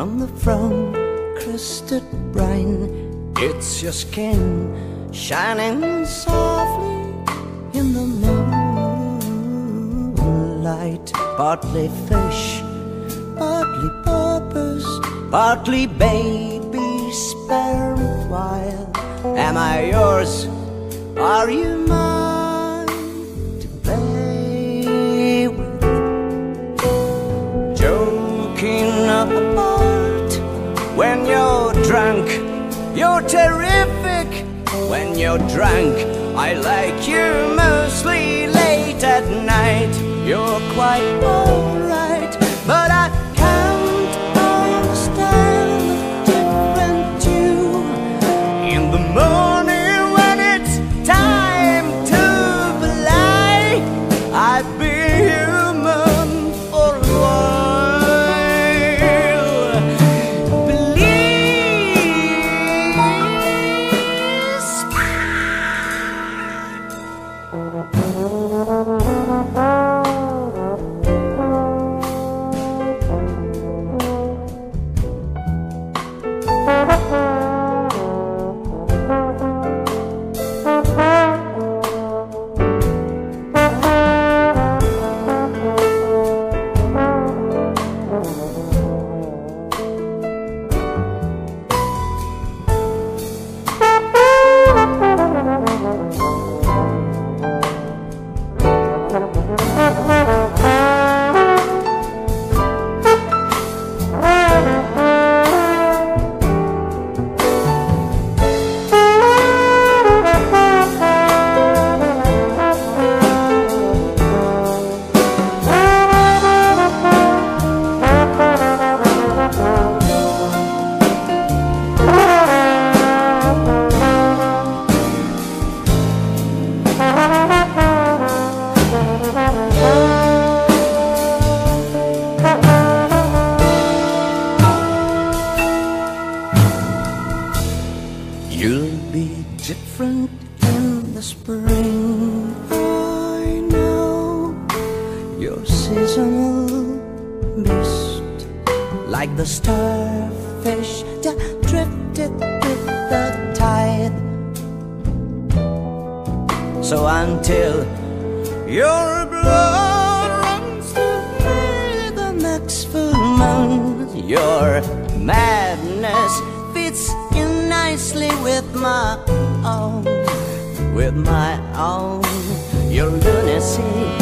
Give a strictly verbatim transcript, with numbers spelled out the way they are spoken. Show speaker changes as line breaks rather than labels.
from the front-crested brine. It's your skin shining softly in the moonlight. Partly fish, partly porpoise, partly baby sparrow wild. Am I yours? Are you mine to play with? Joking apart when you're drunk. You're terrific when you're drunk. I like you mostly late at night. You're quite alright, but I can't understand the different you. In the morning when it's time to fly, I've been human for a while. With my own, your lunacy